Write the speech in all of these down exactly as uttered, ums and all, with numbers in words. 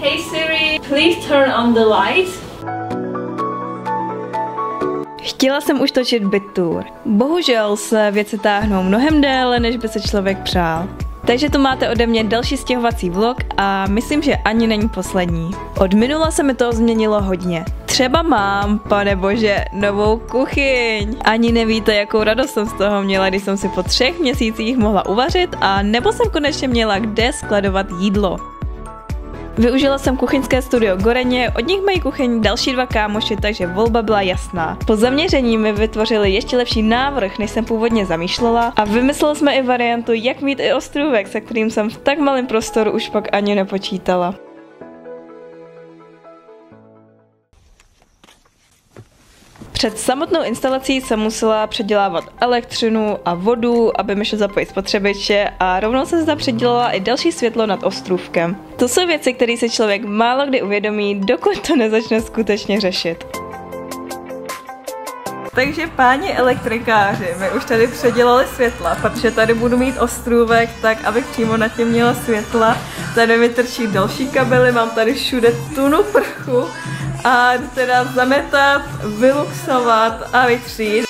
Hey Siri, please turn on the light. Chtěla jsem už točit byt tour. Bohužel se věci táhnou mnohem déle, než by se člověk přál. Takže tu máte ode mě další stěhovací vlog a myslím, že ani není poslední. Od minula se mi toho změnilo hodně. Třeba mám, pane bože, novou kuchyň. Ani nevíte, jakou radost jsem z toho měla, když jsem si po třech měsících mohla uvařit a nebo jsem konečně měla kde skladovat jídlo. Využila jsem kuchyňské studio Goreně, od nich mají kuchyň další dva kámoši, takže volba byla jasná. Po zaměření mi vytvořili ještě lepší návrh, než jsem původně zamýšlela a vymysleli jsme i variantu, jak mít i ostrůvek, se kterým jsem v tak malém prostoru už pak ani nepočítala. Před samotnou instalací jsem musela předělávat elektřinu a vodu, aby mi šlo zapojit spotřebiče a rovnou se zde předělala i další světlo nad ostrůvkem. To jsou věci, které si člověk málo kdy uvědomí, dokud to nezačne skutečně řešit. Takže páni elektrikáři mi už tady předělali světla, protože tady budu mít ostrůvek, tak abych přímo nad tím měla světla. Tady mi trčí další kabely, mám tady všude tunu prchu. A teda zametat, vyluxovat a vytřít.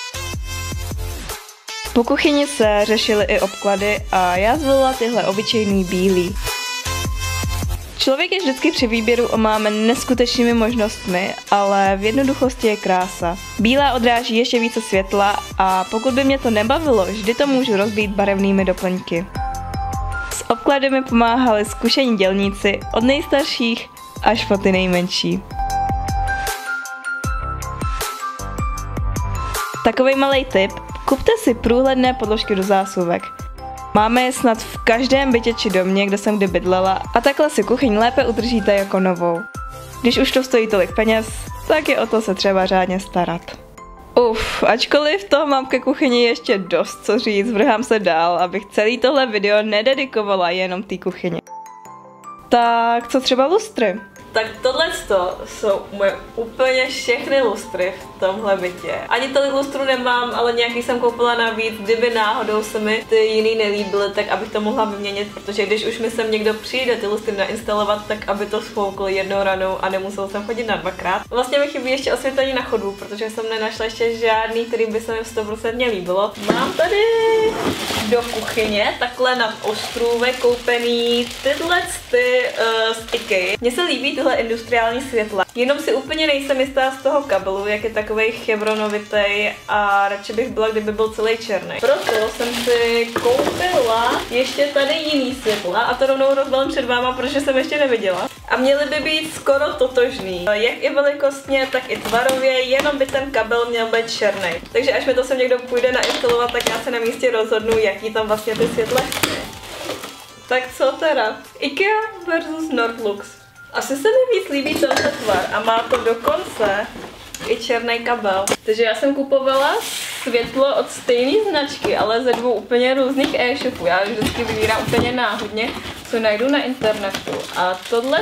Po kuchyni se řešily i obklady a já zvolila tyhle obyčejný bílý. Člověk je vždycky při výběru omámen neskutečnými možnostmi, ale v jednoduchosti je krása. Bílá odráží ještě více světla a pokud by mě to nebavilo, vždy to můžu rozbít barevnými doplňky. S obklady mi pomáhali zkušení dělníci od nejstarších až po ty nejmenší. Takový malý tip, kupte si průhledné podložky do zásuvek. Máme je snad v každém bytě či domě, kde jsem kdy bydlela a takhle si kuchyň lépe udržíte jako novou. Když už to stojí tolik peněz, tak je o to se třeba řádně starat. Uf, ačkoliv toho mám ke kuchyni ještě dost co říct, vrhám se dál, abych celý tohle video nededikovala jenom té kuchyni. Tak co třeba lustry? Tak tohle jsou moje úplně všechny lustry v tomhle bytě. Ani tolik lustru nemám, ale nějaký jsem koupila navíc, kdyby náhodou se mi ty jiný nelíbily, tak abych to mohla vyměnit, protože když už mi sem někdo přijde ty lustry nainstalovat, tak aby to sfoukl jednou ranou a nemusel jsem chodit na dvakrát. Vlastně mi chybí ještě osvětlení na chodu, protože jsem nenašla ještě žádný, který by se mi sto procent líbilo. Mám tady do kuchyně takhle nad ostrůvek koupený tyhle ty uh, z IKEA. Mně se líbí tyhle industriální světla. Jenom si úplně nejsem jistá z toho kabelu, jak je takovej chevronovitej a radši bych byla, kdyby byl celý černý. Proto jsem si koupila ještě tady jiný světla a to rovnou rozbalím před váma, protože jsem ještě neviděla. A měly by být skoro totožný. Jak i velikostně, tak i tvarově, jenom by ten kabel měl být černý. Takže až mi to sem někdo půjde nainstalovat, tak já se na místě rozhodnu, jaký tam vlastně ty světla chci. Tak co teda? IKEA versus Nordlux. Asi se mi víc líbí tenhle tvar a má to dokonce i černý kabel. Takže já jsem kupovala světlo od stejné značky, ale ze dvou úplně různých e-shopů. Já vždycky vybírám úplně náhodně, co najdu na internetu. A tohle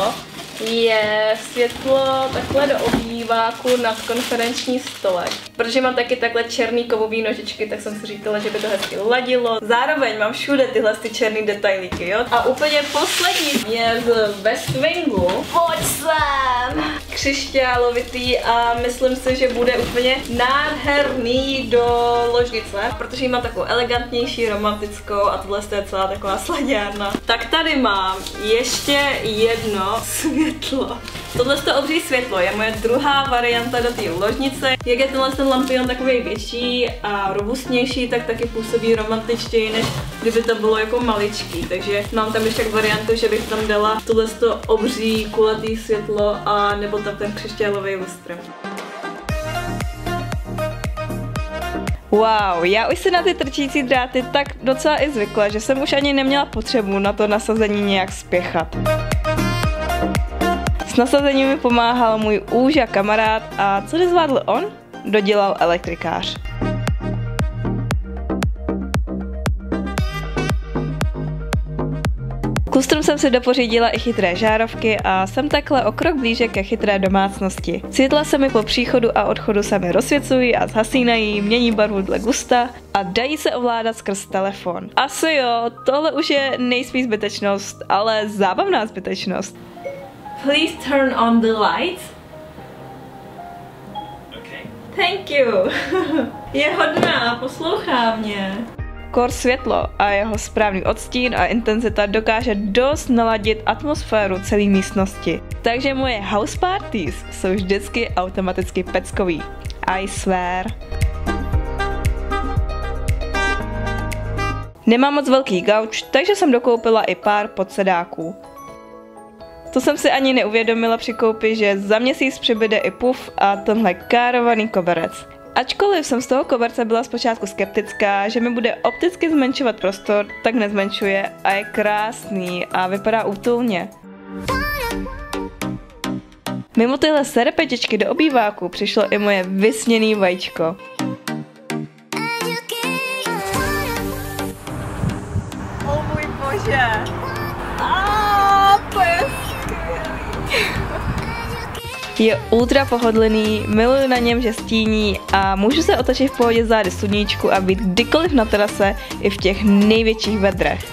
je světlo takhle do obýváku nad konferenční stolek. Protože mám taky takhle černý kovový nožičky, tak jsem si říkala, že by to hezky ladilo. Zároveň mám všude tyhle ty černý detailíky, jo. A úplně poslední je z West Wingu. Pojď sem! Křišťálovitý a myslím si, že bude úplně nádherný do ložnice, protože ji mám takovou elegantnější, romantickou a tohle je celá taková slaďárna. Tak tady mám ještě jedno světlo. Tohle to obří světlo je moje druhá varianta do té ložnice. Jak je tenhle ten lampion takový větší a robustnější, tak taky působí romantičtěji, než kdyby to bylo jako maličký. Takže mám tam ještě variantu, že bych tam dala tohle to obří kulatý světlo a nebo tam ten křišťálový lustr. Wow, já už si na ty trčící dráty tak docela i zvykla, že jsem už ani neměla potřebu na to nasazení nějak spěchat. S nasazením mi pomáhal můj úža kamarád a co nezvládl on, dodělal elektrikář. K lustrům jsem si dopořídila i chytré žárovky a jsem takhle o krok blíže ke chytré domácnosti. Světla se mi po příchodu a odchodu sami rozsvěcují a zhasínají, mění barvu dle gusta a dají se ovládat skrz telefon. Asi jo, tohle už je nejspíš zbytečnost, ale zábavná zbytečnost. please turn on the lights. Okay. Thank you. Je hodná, poslouchá mě. Kor světlo a jeho správný odstín a intenzita dokáže dost naladit atmosféru celé místnosti. Takže moje house parties jsou vždycky automaticky peckový. I swear. Nemám moc velký gauč, takže jsem dokoupila i pár podsedáků. To jsem si ani neuvědomila při koupi, že za měsíc přibyde i puf a tenhle károvaný koberec. Ačkoliv jsem z toho koberce byla zpočátku skeptická, že mi bude opticky zmenšovat prostor, tak nezmenšuje a je krásný a vypadá útulně. Mimo tyhle serpetičky do obýváku přišlo i moje vysněný vajíčko. O můj bože! Aaaa, to je skvělý! Je ultra pohodlný, miluji na něm, že stíní a můžu se otočit v pohodě zády sluníčku a být kdykoliv na terase i v těch největších vedrech.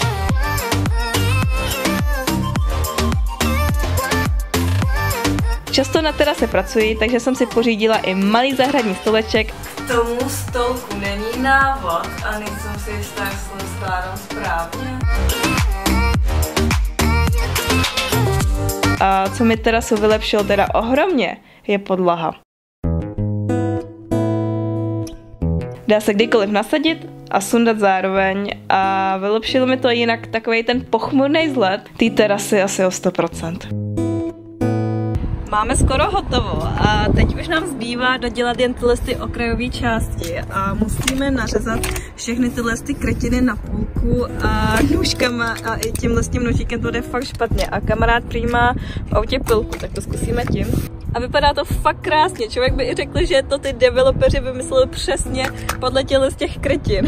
Často na terase pracuji, takže jsem si pořídila i malý zahradní stoleček. K tomu stolku není návod a nejsem si jistá, jestli jsem skládám správně. A co mi terasu vylepšilo teda ohromně, je podlaha. Dá se kdykoliv nasadit a sundat zároveň a vylepšilo mi to jinak takovej ten pochmurný vzhled té terasy asi o sto procent. Máme skoro hotovo a teď už nám zbývá dodělat jen tyhle ty okrajové části a musíme nařezat všechny tyhle ty kretiny na půlku a nůžkama a i tímhle s tím nožíkem to jde fakt špatně a kamarád přijímá v autě pilku, tak to zkusíme tím. A vypadá to fakt krásně, člověk by i řekl, že to ty developeři vymysleli přesně podle těchto z těch kretin.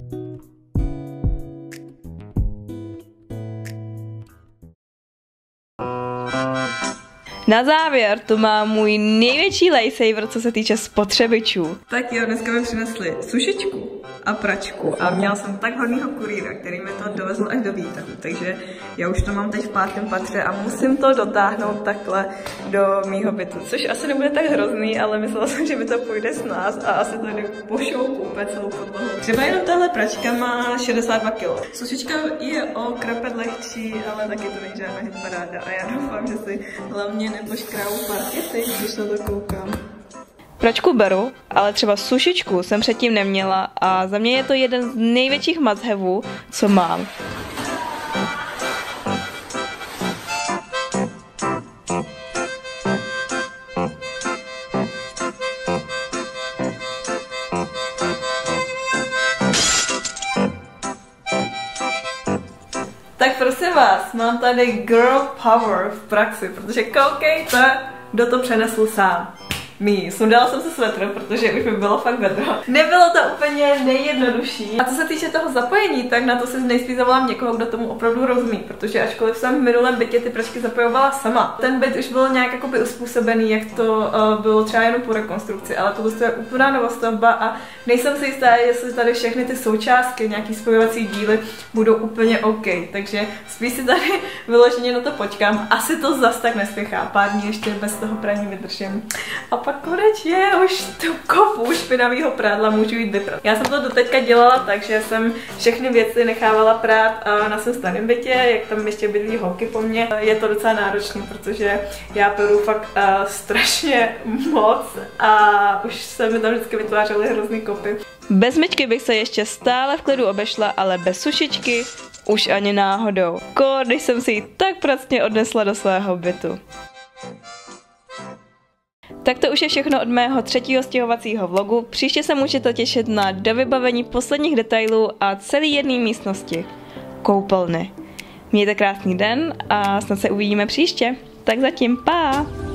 Na závěr tu mám můj největší lifesaver, co se týče spotřebičů. Tak jo, dneska mi přinesli sušičku a pračku a měla jsem tak hodnýho kurýra, který mi to dovezl až do výtahu, takže já už to mám teď v pátém patře a musím to dotáhnout takhle do mýho bytu, což asi nebude tak hrozný, ale myslela jsem, že mi to půjde s nás a asi tady pošoupu úplně celou podlahu. Třeba jenom tahle pračka má šedesát dva kilo. Sušička je o krapet lehčí, ale taky to není žádná hitparáda a já doufám, že si hlavně nepoškrávu parkety, když na to koukám. Pračku beru, ale třeba sušičku jsem předtím neměla a za mě je to jeden z největších must-haveů, co mám. Tak prosím vás, mám tady girl power v praxi, protože koukejte, kdo to přenesl sám. Mí. Sundala jsem se svetr, protože už by bylo fakt vedro. Nebylo to úplně nejjednodušší. A co se týče toho zapojení, tak na to si nejspíš zavolám někoho, kdo tomu opravdu rozumí, protože ačkoliv jsem v minulém bytě ty pračky zapojovala sama, ten byt už byl nějak jakoby uspůsobený, jak to uh, bylo třeba jenom po rekonstrukci, ale tohle je úplná novostavba a nejsem si jistá, jestli tady všechny ty součástky, nějaký spojovací díly budou úplně OK, takže spíš si tady vyloženě na to počkám. Asi to zas tak nespěchá, pár dní ještě bez toho praní vydržím. A pak konečně už tu kopu špinavého prádla můžu jít vyprat. Já jsem to doteďka dělala tak, že jsem všechny věci nechávala prát na svém starém bytě, jak tam ještě bydlí holky po mně. Je to docela náročné, protože já peru fakt uh, strašně moc a už se mi tam vždycky vytvářely hrozný kopy. Bez myčky bych se ještě stále v klidu obešla, ale bez sušičky už ani náhodou. Kor, když jsem si ji tak pracně odnesla do svého bytu. Tak to už je všechno od mého třetího stěhovacího vlogu. Příště se můžete těšit na dovybavení posledních detailů a celý jedné místnosti. Koupelny. Mějte krásný den a snad se uvidíme příště. Tak zatím, pá!